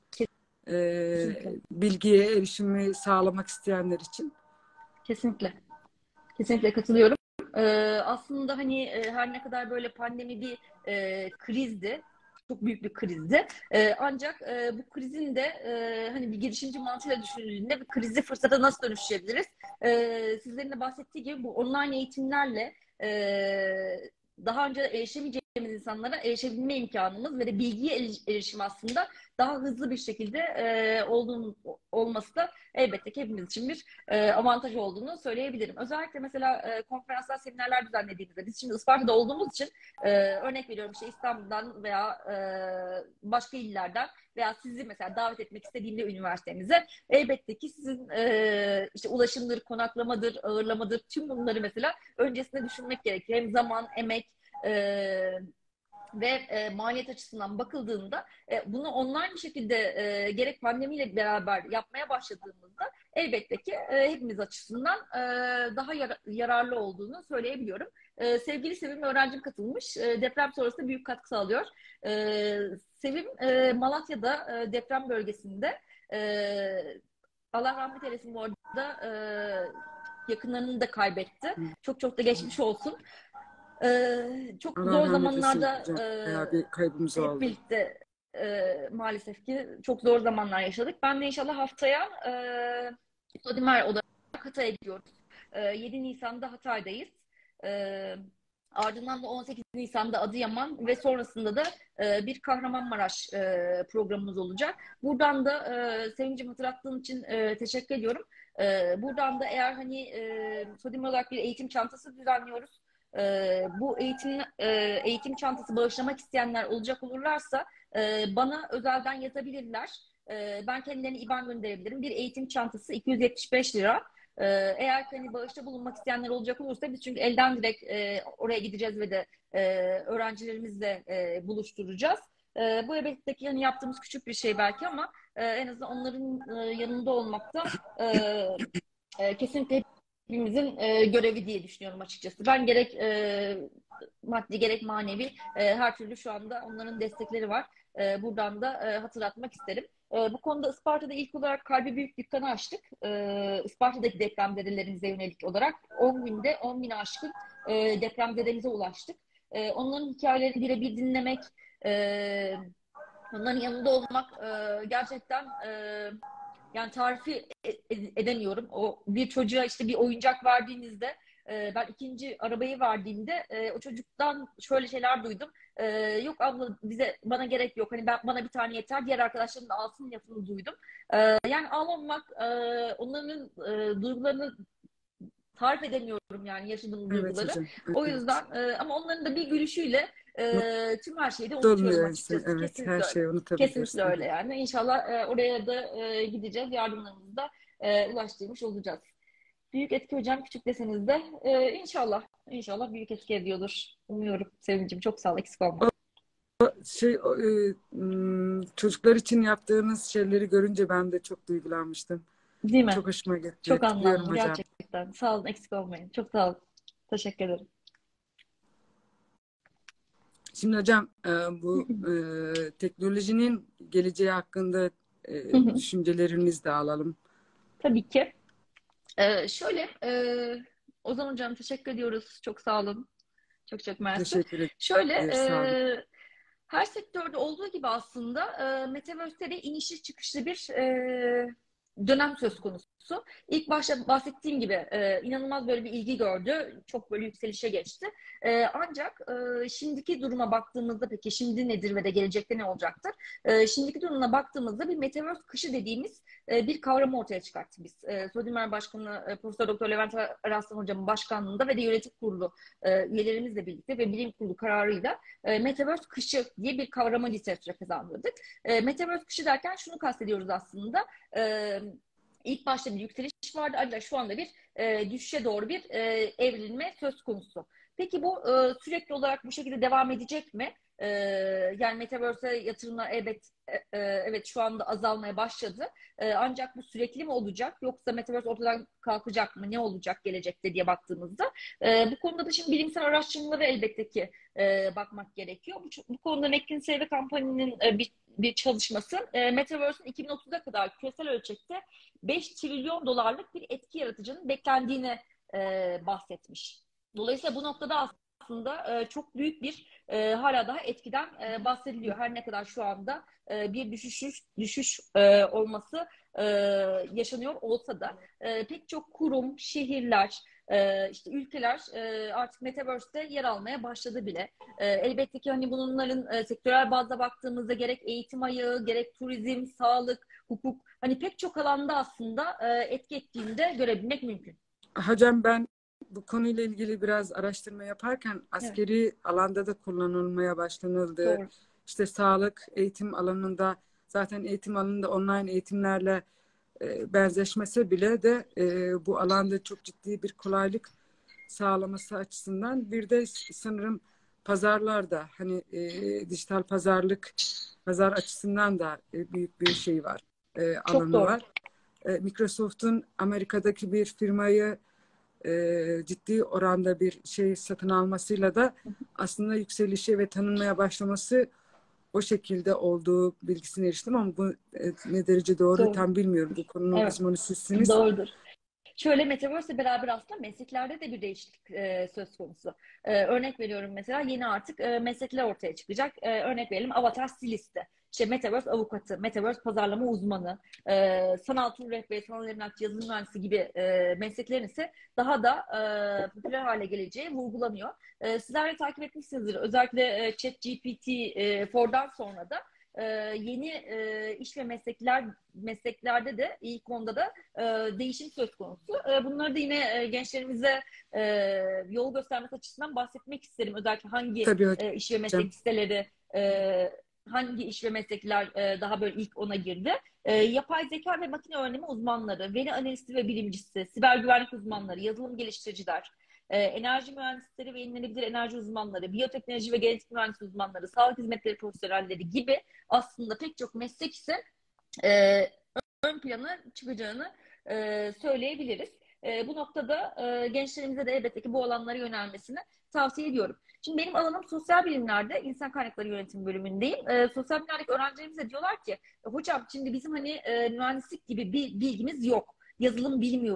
E, Kesinlikle. bilgiye erişimi sağlamak isteyenler için. Kesinlikle. Kesinlikle katılıyorum. Ee, aslında hani e, her ne kadar böyle pandemi bir e, krizdi, çok büyük bir krizdi. Ee, ancak e, bu krizin de e, hani bir girişimci mantığıyla düşünüldüğünde bir krizi fırsata nasıl dönüştürebiliriz? Ee, sizlerin de bahsettiği gibi bu online eğitimlerle e, daha önce erişemeyeceğimiz insanlara erişebilme imkanımız ve de bilgiye erişim aslında daha hızlı bir şekilde e, olduğun, olması da elbette ki hepimiz için bir e, avantaj olduğunu söyleyebilirim. Özellikle mesela e, konferanslar, seminerler düzenlediğimizde biz şimdi Isparta'da olduğumuz için e, örnek veriyorum işte İstanbul'dan veya e, başka illerden veya sizi mesela davet etmek istediğimde üniversitemize elbette ki sizin e, işte ulaşımdır, konaklamadır, ağırlamadır tüm bunları mesela öncesinde düşünmek gerekiyor. Hem zaman, emek e, ve e, maliyet açısından bakıldığında e, bunu online bir şekilde e, gerek pandemiyle beraber yapmaya başladığımızda elbette ki e, hepimiz açısından e, daha yar yararlı olduğunu söyleyebiliyorum. E, sevgili Sevim öğrencim katılmış. E, deprem sonrasında büyük katkı sağlıyor. E, Sevim e, Malatya'da e, deprem bölgesinde e, Allah rahmet eylesin bu arada e, yakınlarını da kaybetti. Çok çok da geçmiş olsun. Ee, çok Allah zor rahmet eylesin zamanlarda hocam. Bayağı bir kaybımız e, hep oldu. birlikte e, maalesef ki çok zor zamanlar yaşadık. Ben de inşallah haftaya e, Sodimer olarak Hatay'a gidiyoruz. E, yedi Nisan'da Hatay'dayız. E, ardından da on sekiz Nisan'da Adıyaman ve sonrasında da e, bir Kahramanmaraş e, programımız olacak. Buradan da e, Sevinç'im hatırlattığın için e, teşekkür ediyorum. E, buradan da eğer hani e, Sodimer olarak bir eğitim çantası düzenliyoruz. Ee, bu eğitim e, eğitim çantası bağışlamak isteyenler olacak olurlarsa e, bana özelden yazabilirler. E, ben kendilerine IBAN gönderebilirim. Bir eğitim çantası iki yüz yetmiş beş lira. E, eğer hani bağışta bulunmak isteyenler olacak olursa biz çünkü elden direkt e, oraya gideceğiz ve de e, öğrencilerimizle e, buluşturacağız. E, bu elbette ki yani yaptığımız küçük bir şey belki ama e, en azından onların e, yanında olmakta e, e, kesinlikle hepimizin e, görevi diye düşünüyorum açıkçası. Ben gerek e, maddi gerek manevi e, her türlü şu anda onların destekleri var. E, buradan da e, hatırlatmak isterim. E, bu konuda Isparta'da ilk olarak Kalbi Büyük dükkanı açtık. E, Isparta'daki depremzedelerimize yönelik olarak on günde on bin aşkın e, depremzedemize ulaştık. E, onların hikayelerini birebir dinlemek, e, onların yanında olmak e, gerçekten e, yani tarifi edemiyorum. O bir çocuğa işte bir oyuncak verdiğinizde E, ben ikinci arabayı verdiğimde e, o çocuktan şöyle şeyler duydum. E, yok abla bize bana gerek yok. Hani ben bana bir tane yeter. Diğer arkadaşlarım da alsın lafını duydum. E, yani ağlamak, e, onların e, duygularını tarif edemiyorum yani yaşadığım Evet duyguları. hocam. O Evet. yüzden e, ama onların da bir gülüşüyle e, tüm her şeyi de Mutlu unutuyorum oluyor insan. açıkçası. Evet. Her Kesinlikle öyle. şeyi Kesinlikle unutabilirsin. öyle yani. İnşallah e, oraya da e, gideceğiz. Yardımlarımızı da e, ulaştırmış olacağız. Büyük etki hocam küçük deseniz de e, inşallah inşallah büyük etki ediyordur. Umuyorum. Sevincim çok sağ ol. Eksik olma. Şey o, e, m, çocuklar için yaptığınız şeyleri görünce ben de çok duygulanmıştım. Değil mi? Çok hoşuma gitti. Çok Kutluyorum anlamlı hocam. gerçekten. Sağ olun. Eksik olmayın. Çok sağ olun. Teşekkür ederim. Şimdi hocam e, bu e, teknolojinin geleceği hakkında e, düşüncelerinizi de alalım. Tabii ki. Ee, şöyle, e, Ozan Hocam teşekkür ediyoruz. Çok sağ olun. Çok çok mersi. Teşekkür Şöyle, ederiz. Sağ olun. e, her sektörde olduğu gibi aslında e, Metaverse'de de inişli çıkışlı bir e, dönem söz konusu. İlk başta bahsettiğim gibi e, inanılmaz böyle bir ilgi gördü. Çok böyle yükselişe geçti. E, ancak e, şimdiki duruma baktığımızda peki şimdi nedir ve de gelecekte ne olacaktır? E, şimdiki durumuna baktığımızda bir Metaverse kışı dediğimiz e, bir kavramı ortaya çıkarttık biz. E, Sodimer Başkanı e, Profesör Doktor Levent Araslan Hocam'ın başkanlığında ve de yönetim kurulu e, üyelerimizle birlikte ve bilim kurulu kararıyla e, Metaverse kışı diye bir kavramı literatüre kazandırdık. E, Metaverse kışı derken şunu kastediyoruz aslında. E, ilk başta bir yükseliş vardı ancak şu anda bir e, düşüşe doğru bir e, evrilme söz konusu. Peki bu e, sürekli olarak bu şekilde devam edecek mi? E, yani Metaverse'e yatırımlar evet e, e, evet şu anda azalmaya başladı. E, ancak bu sürekli mi olacak yoksa Metaverse ortadan kalkacak mı? Ne olacak gelecekte diye baktığımızda e, bu konuda da şimdi bilimsel araştırmalara elbette ki e, bakmak gerekiyor. Bu, bu konuda McKinsey ve Company'nin e, bir, bir çalışması e, Metaverse'ün iki bin otuza kadar küresel ölçekte beş trilyon dolarlık bir etki yaratıcının beklendiğini e, bahsetmiş. Dolayısıyla bu noktada aslında e, çok büyük bir e, hala daha etkiden e, bahsediliyor. Her ne kadar şu anda e, bir düşüş düşüş e, olması e, yaşanıyor olsa da e, pek çok kurum, şehirler, e, işte ülkeler e, artık Metaverse'te yer almaya başladı bile. E, elbette ki hani bunların e, sektörel bazda baktığımızda gerek eğitim ayağı, gerek turizm, sağlık, hukuk hani pek çok alanda aslında e, etki ettiğini de görebilmek mümkün. Hocam ben bu konuyla ilgili biraz araştırma yaparken Evet, askeri alanda da kullanılmaya başlanıldı. doğru. İşte sağlık, eğitim alanında zaten eğitim alanında online eğitimlerle e, benzeşmese bile de e, bu alanda çok ciddi bir kolaylık sağlaması açısından bir de sanırım pazarlarda hani e, dijital pazarlık pazar açısından da e, büyük bir şey var, e, Çok alanı doğru. var. E, Microsoft'un Amerika'daki bir firmayı e, ciddi oranda bir şey satın almasıyla da aslında yükselişe ve tanınmaya başlaması o şekilde olduğu bilgisine eriştim ama bu e, ne derece doğru Doğru. tam bilmiyorum. Bu konunun Evet, uzmanı sizsiniz. doğrudur. Şöyle Metaverse'le beraber aslında mesleklerde de bir değişiklik e, söz konusu. E, örnek veriyorum mesela yeni artık e, meslekler ortaya çıkacak. E, örnek verelim avatar stilisti, işte Metaverse avukatı, Metaverse pazarlama uzmanı, e, sanal tur rehberi, sanal emlakçı, yazılım mühendisi gibi e, mesleklerin ise daha da e, popüler hale geleceği vurgulanıyor. E, sizler de takip etmişsinizdir. Özellikle e, ChatGPT e, four'dan sonra da e, yeni e, iş ve meslekler mesleklerde de ilk konuda da e, değişim söz konusu. E, bunları da yine e, gençlerimize e, yol göstermek açısından bahsetmek isterim. Özellikle hangi Tabii e, iş ve hocam. meslek siteleri, e, hangi iş ve meslekler e, daha böyle ilk ona girdi. E, yapay zeka ve makine öğrenimi uzmanları, veri analisti ve bilimcisi, siber güvenlik uzmanları, yazılım geliştiriciler, e, enerji mühendisleri ve yenilenebilir enerji uzmanları, biyoteknoloji ve genetik mühendisliği uzmanları, sağlık hizmetleri profesyonelleri gibi aslında pek çok meslek ise e, ön plana çıkacağını e, söyleyebiliriz. E, bu noktada e, gençlerimize de elbette ki bu alanlara yönelmesini tavsiye ediyorum. Şimdi benim alanım sosyal bilimlerde, insan kaynakları yönetimi bölümündeyim. E, sosyal bilimlerdeki öğrencilerimiz de diyorlar ki, hocam şimdi bizim hani e, mühendislik gibi bir bilgimiz yok. Yazılım bilmiyoruz.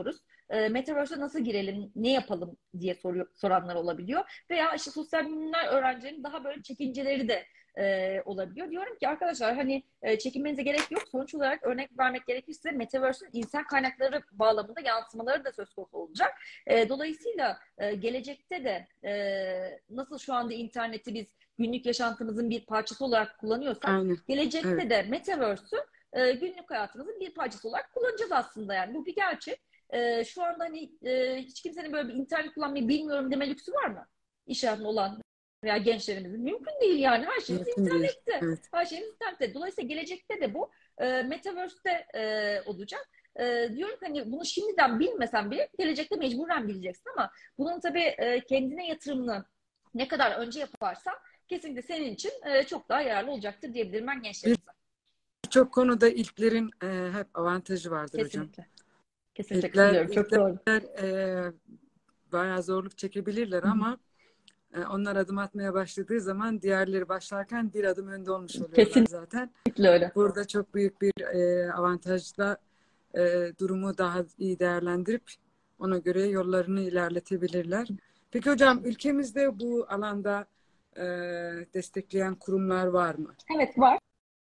e, Metaverse'e nasıl girelim, ne yapalım diye soruyor, soranlar olabiliyor. Veya işte sosyal bilimler öğrencilerin daha böyle çekinceleri de e, olabiliyor. Diyorum ki arkadaşlar hani e, çekinmenize gerek yok. Sonuç olarak örnek vermek gerekirse Metaverse'ün insan kaynakları bağlamında yansımaları da söz konusu olacak. E, dolayısıyla e, gelecekte de e, nasıl şu anda interneti biz günlük yaşantımızın bir parçası olarak kullanıyorsak, Aynen. Evet. gelecekte de Metaverse'ü e, günlük hayatımızın bir parçası olarak kullanacağız aslında yani. Bu bir gerçek. E, şu anda hani e, hiç kimsenin böyle bir internet kullanmayı bilmiyorum deme lüksü var mı? İş hayatında olan veya gençlerimizin. Mümkün değil yani. Her şeyimiz Mümkün değil. internette. Evet. Her şeyimiz internette. Dolayısıyla gelecekte de bu e, Metaverse'de e, olacak. E, diyorum ki hani bunu şimdiden bilmesen bile gelecekte mecburen bileceksin ama bunun tabii e, kendine yatırımını ne kadar önce yaparsan kesinlikle senin için e, çok daha yararlı olacaktır diyebilirim ben gençlerimize. Birçok konuda ilklerin e, hep avantajı vardır hocam. Kesinlikle. Kesinlikle İlkler, katılıyorum. Çok ilkler doğru. e, bayağı zorluk çekebilirler ama e, onlar adım atmaya başladığı zaman diğerleri başlarken bir adım önde olmuş oluyorlar Kesinlikle zaten. öyle. Burada çok büyük bir e, avantajla e, durumu daha iyi değerlendirip ona göre yollarını ilerletebilirler. Peki hocam ülkemizde bu alanda e, destekleyen kurumlar var mı? Evet var.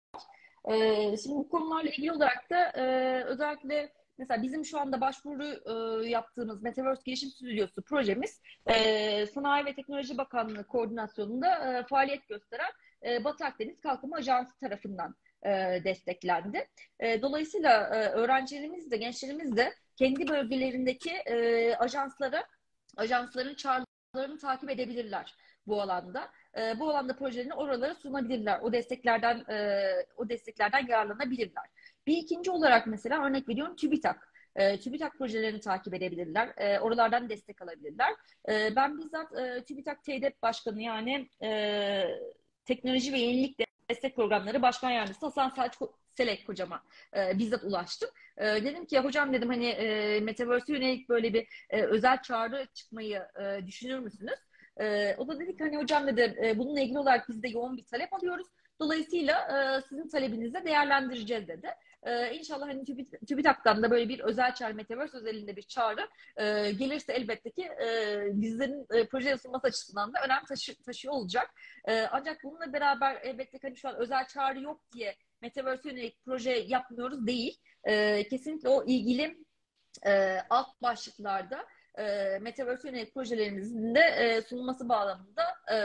Ee, şimdi bu konularla ilgili olarak da e, özellikle mesela bizim şu anda başvuru e, yaptığımız Metaverse Girişim Stüdyosu projemiz e, Sanayi ve Teknoloji Bakanlığı koordinasyonunda e, faaliyet gösteren e, Batı Akdeniz Kalkınma Ajansı tarafından e, desteklendi. E, dolayısıyla e, öğrencilerimiz de gençlerimiz de kendi bölgelerindeki e, ajanslara ajansların çağrılarını takip edebilirler bu alanda. E, bu alanda projelerini oralara sunabilirler. O desteklerden e, o desteklerden yararlanabilirler. Bir ikinci olarak mesela örnek veriyorum TÜBİTAK. E, TÜBİTAK projelerini takip edebilirler. E, oralardan destek alabilirler. E, ben bizzat e, TÜBİTAK TEDEP Başkanı yani e, Teknoloji ve Yenilik Destek Programları Başkan Yardımcısı Hasan Selçuk Selek hocama e, bizzat ulaştım. E, dedim ki ya hocam dedim hani e, Metaverse'e yönelik böyle bir e, özel çağrı çıkmayı e, düşünür müsünüz? E, o da dedi ki hani hocam dedi e, bununla ilgili olarak biz de yoğun bir talep alıyoruz. Dolayısıyla e, sizin talebinizi de değerlendireceğiz dedi. E, İnşallah hani TÜBİ- TÜBİTAK'tan da böyle bir özel çağrı, Metaverse özelinde bir çağrı e, gelirse elbette ki e, bizlerin e, proje sunması açısından da önem taşı, taşıyor olacak. E, ancak bununla beraber elbette ki hani şu an özel çağrı yok diye Metaverse yönelik proje yapmıyoruz değil. E, kesinlikle o ilgili e, alt başlıklarda e, Metaverse yönelik projelerimizin de e, sunulması bağlamında e,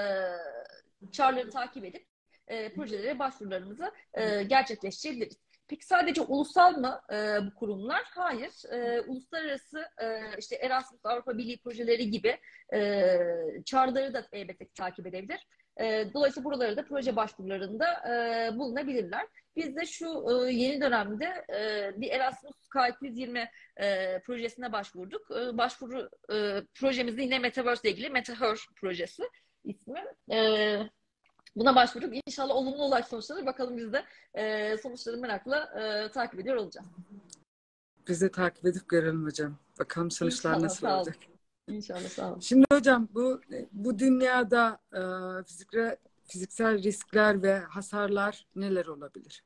çağrıları takip edip e, projelere başvurularımızı e, gerçekleştirebiliriz. Peki sadece ulusal mı e, bu kurumlar? Hayır. E, uluslararası e, işte Erasmus Avrupa Birliği projeleri gibi e, çağrıları da elbette takip edebilir. E, dolayısıyla buraları da proje başvurularında e, bulunabilirler. Biz de şu e, yeni dönemde e, bir Erasmus K iki yüz yirmi e, projesine başvurduk. E, başvuru e, projemiz de yine Metaverse ile ilgili MetaHer projesi ismi. E, buna başvurduk. İnşallah olumlu olarak sonuçlanır. Bakalım biz de e, sonuçları merakla e, takip ediyor olacağız. Biz de takip edip görelim hocam. Bakalım sonuçlar İnşallah nasıl sağ olun. olacak. İnşallah sağ olun. Şimdi hocam bu bu dünyada e, fizikre, fiziksel riskler ve hasarlar neler olabilir?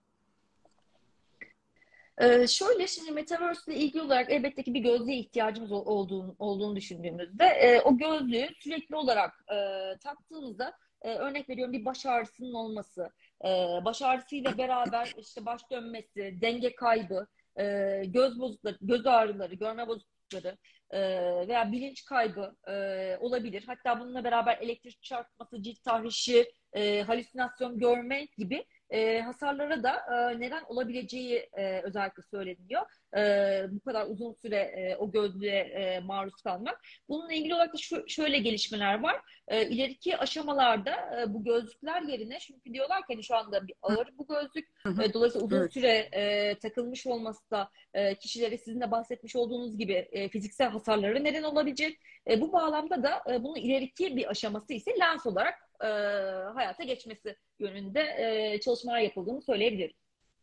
Ee, şöyle şimdi Metaverse ile ilgili olarak elbette ki bir gözlüğe ihtiyacımız ol- olduğunu, olduğunu düşündüğümüzde e, o gözlüğü sürekli olarak e, taktığımızda e, örnek veriyorum bir baş ağrısının olması, e, baş ağrısıyla beraber işte baş dönmesi, denge kaybı, e, göz bozuklukları, göz ağrıları, görme bozuklukları e, veya bilinç kaybı e, olabilir. Hatta bununla beraber elektrik çarpması, cilt tahrişi, e, halüsinasyon görme gibi e, hasarlara da e, neden olabileceği e, özellikle söyleniyor. E, bu kadar uzun süre e, o gözlüğe e, maruz kalmak. Bununla ilgili olarak da şu, şöyle gelişmeler var. E, ileriki aşamalarda e, bu gözlükler yerine çünkü diyorlar ki hani şu anda bir ağır bu gözlük. Hı hı. E, dolayısıyla uzun Evet. süre e, takılmış olması da e, kişilere sizin de bahsetmiş olduğunuz gibi e, fiziksel hasarlara neden olabilecek. E, bu bağlamda da e, bunun ileriki bir aşaması ise lens olarak e, hayata geçmesi yönünde e, çalışmalar yapıldığını söyleyebilirim.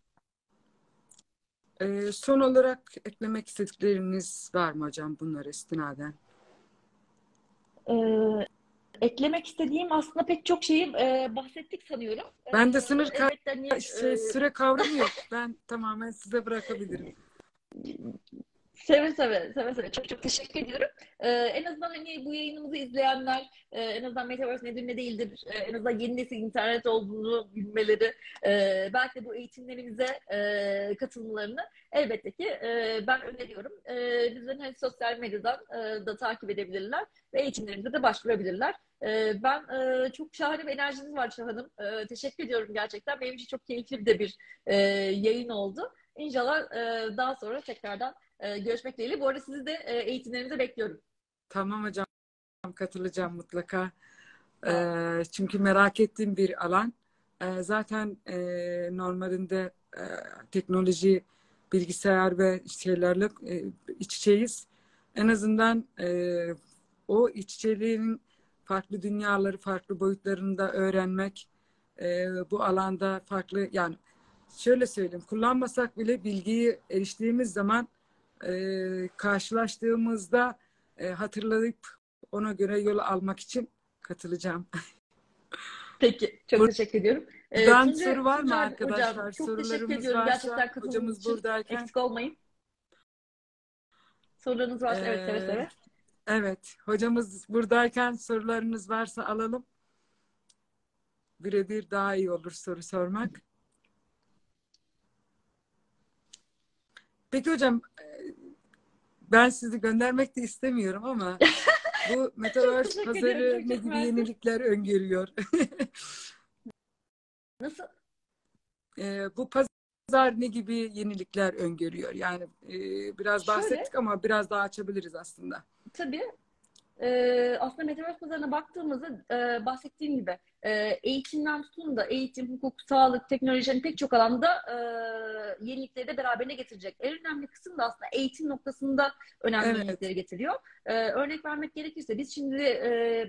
E, son olarak eklemek istedikleriniz var mı hocam bunlara istinaden? E, eklemek istediğim aslında pek çok şeyi e, bahsettik sanıyorum. E, Ben de sınır ka- elbette hani şey, e, süre kavramı yok. Ben tamamen size bırakabilirim. Seve seve, seve seve. Çok çok teşekkür ediyorum. Ee, en azından hani bu yayınımızı izleyenler, e, en azından Metaverse nedir ne değildir, e, en azından yeni nesil internet olduğunu bilmeleri, e, belki de bu eğitimlerimize e, katılmalarını elbette ki e, ben öneriyorum. E, bizden hani sosyal medyadan e, da takip edebilirler ve eğitimlerimize de başvurabilirler. E, ben e, çok şahane bir enerjiniz var Şahan'ım. E, teşekkür ediyorum gerçekten. Benim için çok keyifli de bir e, yayın oldu. İnşallah e, daha sonra tekrardan e, görüşmek dileğiyle. Bu arada sizi de e, eğitimlerinize bekliyorum. Tamam hocam, katılacağım mutlaka. Sağ olun. Ee, çünkü merak ettiğim bir alan. Ee, zaten e, normalinde e, teknoloji, bilgisayar ve şeylerle e, iç içeyiz. En azından e, o iç içeliğin farklı dünyaları, farklı boyutlarında öğrenmek, e, bu alanda farklı, yani şöyle söyleyeyim, kullanmasak bile bilgiyi eriştiğimiz zaman e, karşılaştığımızda e, hatırlayıp ona göre yol almak için katılacağım. Peki, çok teşekkür ediyorum. E, Buradan Tunca, soru var mı Tuncay Hocam arkadaşlar? çok teşekkür Sorularımız ediyorum varsa, gerçekten katıldığınız hocamız için. buradayken. Eksik olmayın. Sorularınız varsa evet seve Ee, seve. evet, hocamız buradayken sorularınız varsa alalım. Birebir daha iyi olur soru sormak. Peki hocam, ben sizi göndermek de istemiyorum ama bu Çok Metaverse teşekkür ediyorum. pazarı Çok ne çok gibi mersi. yenilikler öngörüyor? Nasıl? Ee, bu pazar ne gibi yenilikler öngörüyor? Yani e, biraz Şöyle, bahsettik ama biraz daha açabiliriz aslında. tabii e, aslında Metaverse pazarına baktığımızda e, bahsettiğim gibi e, eğitimden tutun da eğitim, hukuk, sağlık, teknolojinin pek çok alanda e, yenilikleri de beraberine getirecek. En önemli kısım da aslında eğitim noktasında önemli Evet, yenilikleri getiriyor. E, örnek vermek gerekirse biz şimdi e,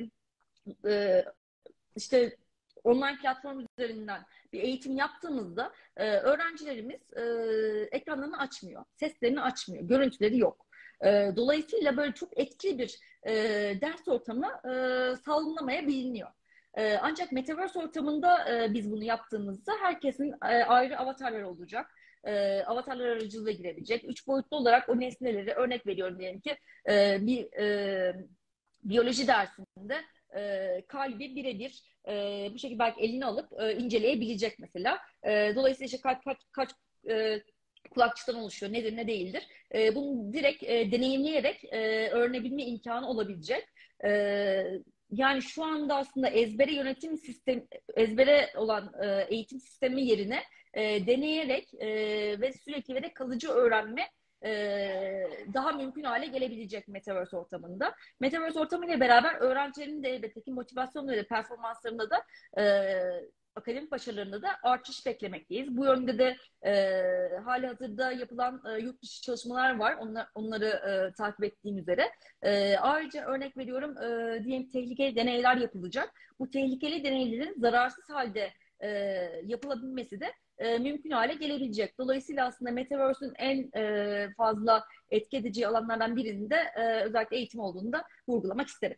e, işte online platform üzerinden bir eğitim yaptığımızda e, öğrencilerimiz e, ekranlarını açmıyor, seslerini açmıyor, görüntüleri yok. E, dolayısıyla böyle çok etkili bir e, ders ortamı e, sağlanamayabiliyor. E, ancak Metaverse ortamında e, biz bunu yaptığımızda herkesin e, ayrı avatarları olacak. E, avatarlar aracılığıyla girebilecek. Üç boyutlu olarak o nesneleri örnek veriyorum diyelim ki e, bir e, biyoloji dersinde e, kalbi birebir e, bu şekilde belki elini alıp e, inceleyebilecek mesela. E, dolayısıyla işte kalp kaç, kaç e, kulakçıktan oluşuyor, nedir ne değildir. E, bunu direkt e, deneyimleyerek e, öğrenebilme imkanı olabilecek. E, yani şu anda aslında ezbere yönetim sistemi, ezbere olan e, eğitim sistemi yerine e, deneyerek e, ve sürekli ve de kalıcı öğrenme e, daha mümkün hale gelebilecek Metaverse ortamında. Metaverse ortamıyla beraber öğrencilerin de elbette ki motivasyonları ve performanslarında da e, akademik başarılarında da artış beklemekteyiz. Bu yönde de e, hali hazırda yapılan e, yurt dışı çalışmalar var. Onlar, onları e, takip ettiğim üzere. E, ayrıca örnek veriyorum e, diyelim tehlikeli deneyler yapılacak. Bu tehlikeli deneylerin zararsız halde e, yapılabilmesi de e, mümkün hale gelebilecek. Dolayısıyla aslında Metaverse'ün en e, fazla etki edeceği alanlardan birinin de e, özellikle eğitim olduğunu da vurgulamak isterim.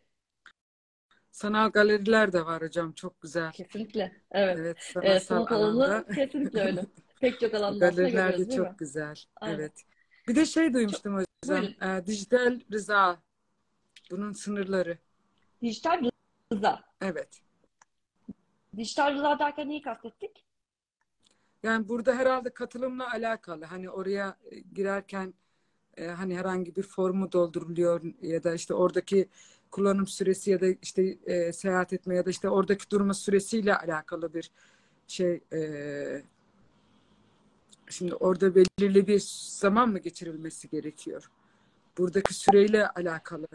sanal galeriler de var hocam, çok güzel. Kesinlikle. Evet. Evet, E, sanatsal sanat alanda alanı kesinlikle öyle. Pek çok alanda aslında galeriler de görüyoruz değil mi? çok güzel. Aynen. Evet. Bir de şey Çok, duymuştum hocam, buyurun. e, dijital rıza, bunun sınırları. Dijital rıza. Evet. Dijital rıza derken neyi kastettik? Yani burada herhalde katılımla alakalı. Hani oraya e, girerken e, hani herhangi bir formu dolduruluyor ya da işte oradaki kullanım süresi ya da işte e, seyahat etme ya da işte oradaki durma süresiyle alakalı bir şey. E, şimdi orada belirli bir zaman mı geçirilmesi gerekiyor? Buradaki süreyle alakalı.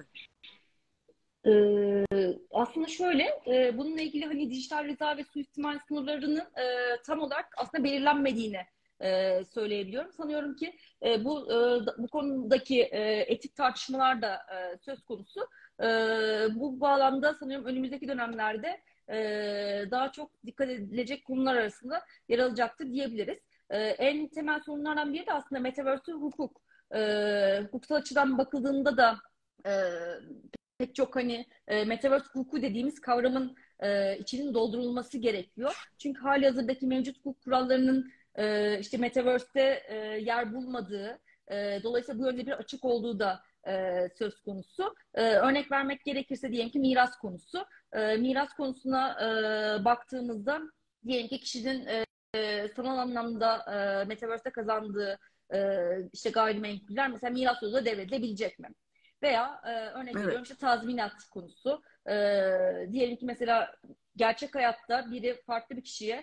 Ee, aslında şöyle, e, bununla ilgili hani dijital rıza ve suistimal sınırlarının e, tam olarak aslında belirlenmediğini e, söyleyebiliyorum. Sanıyorum ki e, bu e, bu konudaki e, etik tartışmalar da e, söz konusu. E, bu bağlamda sanıyorum önümüzdeki dönemlerde e, daha çok dikkat edilecek konular arasında yer alacaktır diyebiliriz. E, en temel sorunlardan biri de aslında Metaverse hukuk. E, hukuksal açıdan bakıldığında da e, pek çok hani e, metaverse hukuku dediğimiz kavramın e, içinin doldurulması gerekiyor. Çünkü hali hazırdaki mevcut hukuk kurallarının e, işte metaverse'te e, yer bulmadığı E, dolayısıyla bu yönde bir açık olduğu da e, söz konusu. E, örnek vermek gerekirse diyelim ki miras konusu. E, miras konusuna e, baktığımızda diyelim ki kişinin e, sanal anlamda e, Metaverse'de kazandığı e, işte gayrimenkuller mesela miras yoluyla devredilebilecek mi? Veya e, örnek Evet. veriyorum işte tazminat konusu. E, diyelim ki mesela gerçek hayatta biri farklı bir kişiye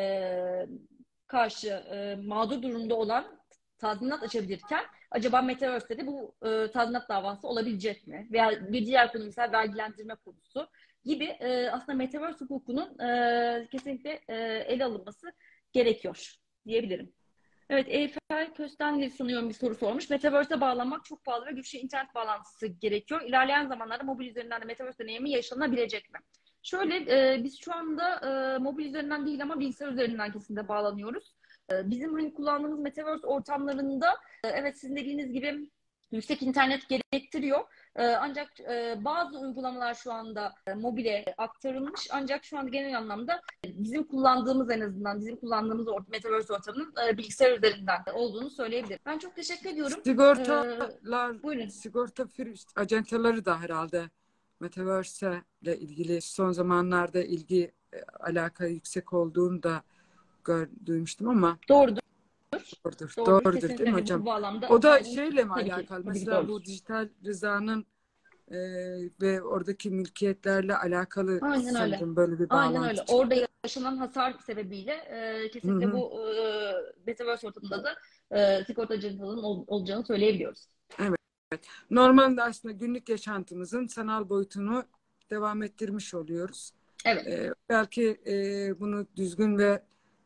e, karşı e, mağdur durumda olan tazminat açabilirken acaba Metaverse'de de bu e, tazminat davası olabilecek mi? Veya bir diğer konu mesela vergilendirme konusu gibi e, aslında Metaverse hukukunun e, kesinlikle e, ele alınması gerekiyor diyebilirim. Evet, Eyfel Köstenli sanıyorum bir soru sormuş. Metaverse'e bağlanmak çok pahalı ve güçlü internet bağlantısı gerekiyor. İlerleyen zamanlarda mobil üzerinden de Metaverse deneyimi yaşanabilecek mi? Şöyle, e, biz şu anda e, mobil üzerinden değil ama bilgisayar üzerinden kesinlikle bağlanıyoruz. E, bizim hani kullandığımız Metaverse ortamlarında e, evet sizin dediğiniz gibi yüksek internet gerektiriyor. E, ancak e, bazı uygulamalar şu anda e, mobile aktarılmış. Ancak şu anda genel anlamda bizim kullandığımız en azından bizim kullandığımız or- Metaverse ortamının e, bilgisayar üzerinden olduğunu söyleyebilirim. Ben çok teşekkür ediyorum. Sigortalar, E, buyurun. sigorta fir- acenteleri de herhalde Metaverse ile ilgili son zamanlarda ilgi e, alaka yüksek olduğunu da gör, duymuştum ama Doğrudur. doğrudur, Doğrudur. doğrudur Kesinlikle değil mi hani hocam? bu bağlamda O da aynen şeyle mi tabii ki. alakalı? Tabii ki Mesela doğrudur. bu dijital rızanın e, ve oradaki mülkiyetlerle alakalı Aynen öyle. sanırım böyle bir Aynen bağlantı öyle. Orada çıktı. yaşanan hasar sebebiyle e, Hı kesinlikle hı. bu e, Metaverse ortamında da e, sigortacılığın ol, olacağını söyleyebiliyoruz. Evet. Normalde aslında günlük yaşantımızın sanal boyutunu devam ettirmiş oluyoruz. Evet. Ee, belki e, bunu düzgün ve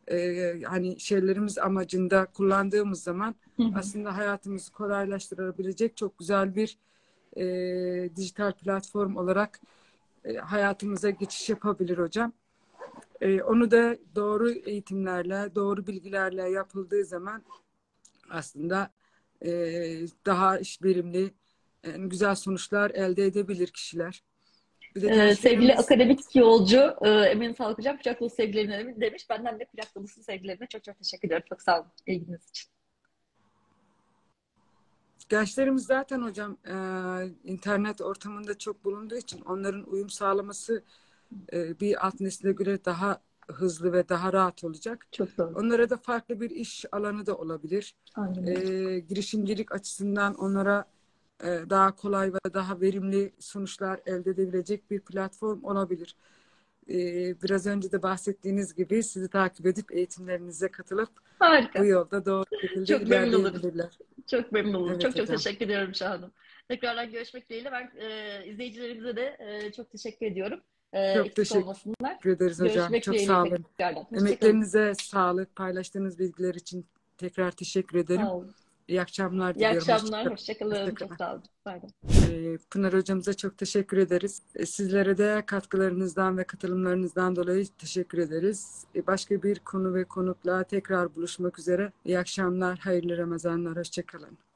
e, hani şeylerimiz amacında kullandığımız zaman Hı hı. aslında hayatımızı kolaylaştırabilecek çok güzel bir e, dijital platform olarak e, hayatımıza geçiş yapabilir hocam. E, onu da doğru eğitimlerle, doğru bilgilerle yapıldığı zaman aslında e, daha iş verimli, yani güzel sonuçlar elde edebilir kişiler. Bir de Ee, sevgili gençlerimiz akademik yolcu e, Emin Sağlık Hocam kucak dolusu sevgilerimle demiş. Benden de kucak dolusu sevgilerime çok çok teşekkür ediyorum. Çok sağ olun ilginiz için. gençlerimiz zaten hocam e, internet ortamında çok bulunduğu için onların uyum sağlaması e, bir alt nesile göre daha hızlı ve daha rahat olacak. Çok doğru. Onlara da farklı bir iş alanı da olabilir. Aynen E, öyle. girişimcilik açısından onlara e, daha kolay ve daha verimli sonuçlar elde edebilecek bir platform olabilir. E, biraz önce de bahsettiğiniz gibi sizi takip edip eğitimlerinize katılıp bu Harika. yolda doğru şekilde Çok memnun olurum. ilerleyebilirler. Çok memnun olurum. Evet Çok çok hocam. teşekkür ediyorum Şahan'ım. Tekrardan görüşmek dileğiyle. Ben e, izleyicilerimize de e, çok teşekkür ediyorum. E, Çok eksik teşekkür olmasınlar. ederiz hocam. Görüşmek Çok dileğiyle sağ olun. tekrardan. Hoşçakalın. Emeklerinize sağlık. Paylaştığınız bilgiler için tekrar teşekkür ederim. Sağ olun. İyi akşamlar İyi diliyorum. akşamlar. Hoşçakalın. Hoşçakalın. Çok Hoşçakalın. sağ olun. Bay bay. Ee, Pınar hocamıza çok teşekkür ederiz. Ee, Sizlere de katkılarınızdan ve katılımlarınızdan dolayı teşekkür ederiz. Ee, Başka bir konu ve konukla tekrar buluşmak üzere. İyi akşamlar, hayırlı Ramazanlar. Hoşçakalın.